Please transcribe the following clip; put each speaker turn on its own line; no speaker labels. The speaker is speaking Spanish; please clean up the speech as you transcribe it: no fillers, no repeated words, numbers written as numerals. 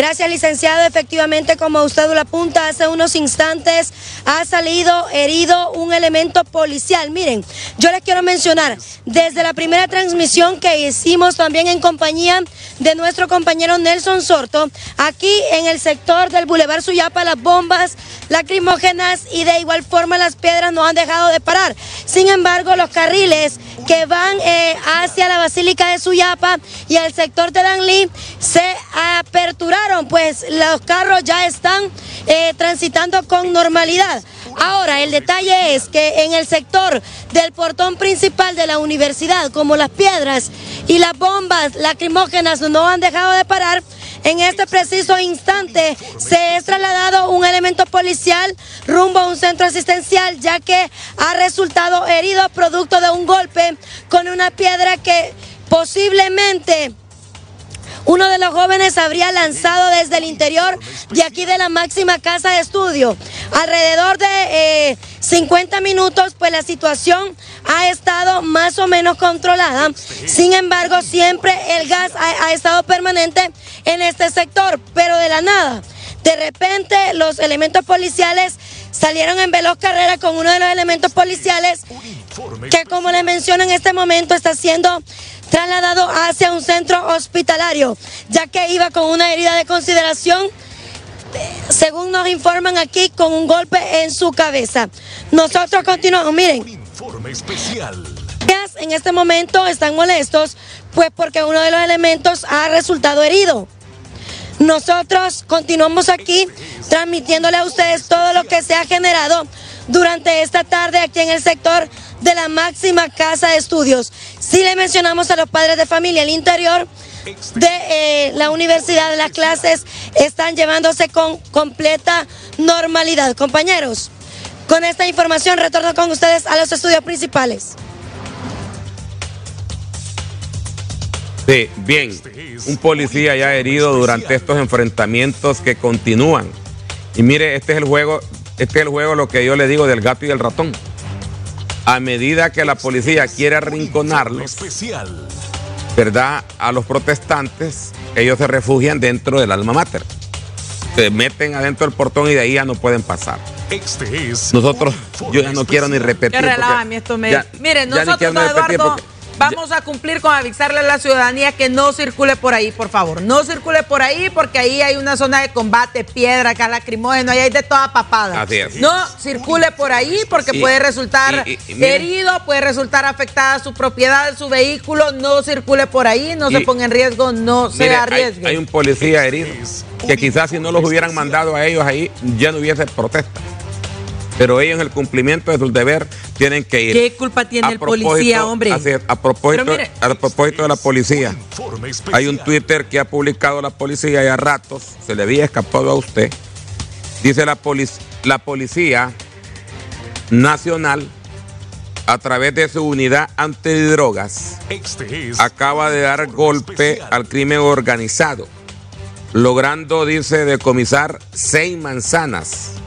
Gracias, licenciado. Efectivamente, como usted lo apunta, hace unos instantes ha salido herido un elemento policial. Miren, yo les quiero mencionar, desde la primera transmisión que hicimos también en compañía de nuestro compañero Nelson Sorto, aquí en el sector del Boulevard Suyapa, las bombas lacrimógenas y de igual forma las piedras no han dejado de parar. Sin embargo, los carriles que van hacia la Basílica de Suyapa y al sector de Danlí se aperturaron, pues los carros ya están transitando con normalidad. Ahora, el detalle es que en el sector del portón principal de la universidad, como las piedras y las bombas lacrimógenas no han dejado de parar, en este preciso instante se es trasladado un elemento policial rumbo a un centro asistencial, ya que ha resultado herido producto de un golpe con una piedra que posiblemente uno de los jóvenes habría lanzado desde el interior de aquí de la máxima casa de estudio. Alrededor de 50 minutos, pues la situación ha estado más o menos controlada. Sin embargo, siempre el gas ha estado permanente en este sector, pero de la nada, de repente los elementos policiales salieron en veloz carrera con uno de los elementos policiales que, como les menciono, en este momento está siendo trasladado hacia un centro hospitalario, ya que iba con una herida de consideración, según nos informan aquí, con un golpe en su cabeza. Nosotros continuamos, miren, en este momento están molestos, pues porque uno de los elementos ha resultado herido. Nosotros continuamos aquí transmitiéndole a ustedes todo lo que se ha generado durante esta tarde aquí en el sector de la máxima casa de estudios. Sí le mencionamos a los padres de familia, el interior de la universidad, las clases están llevándose con completa normalidad. Compañeros, con esta información retorno con ustedes a los estudios principales.
Sí, bien, un policía ya herido durante estos enfrentamientos que continúan. Y mire, este es el juego lo que yo le digo del gato y del ratón. A medida que la policía quiere arrinconarlos, ¿verdad?, a los protestantes, ellos se refugian dentro del alma mater. Se meten adentro del portón y de ahí ya no pueden pasar. Nosotros, yo ya no quiero ni repetir.
Miren, nosotros, don Eduardo, vamos a cumplir con avisarle a la ciudadanía que no circule por ahí, por favor. No circule por ahí porque ahí hay una zona de combate, piedra, gas lacrimógeno, ahí hay de toda papada.
Así es.
No circule por ahí porque puede resultar herido, puede resultar afectada su propiedad, su vehículo. No circule por ahí, no se ponga en riesgo, no se arriesgue.
Hay un policía herido que quizás si no los hubieran mandado a ellos ahí ya no hubiese protesta. Pero ellos en el cumplimiento de su deber tienen que ir.
¿Qué culpa tiene el policía, hombre?
A propósito de la policía, hay un Twitter que ha publicado la policía y a ratos se le había escapado a usted. Dice la Policía Nacional, a través de su unidad antidrogas, acaba de dar golpe al crimen organizado, logrando, dice, decomisar 6 manzanas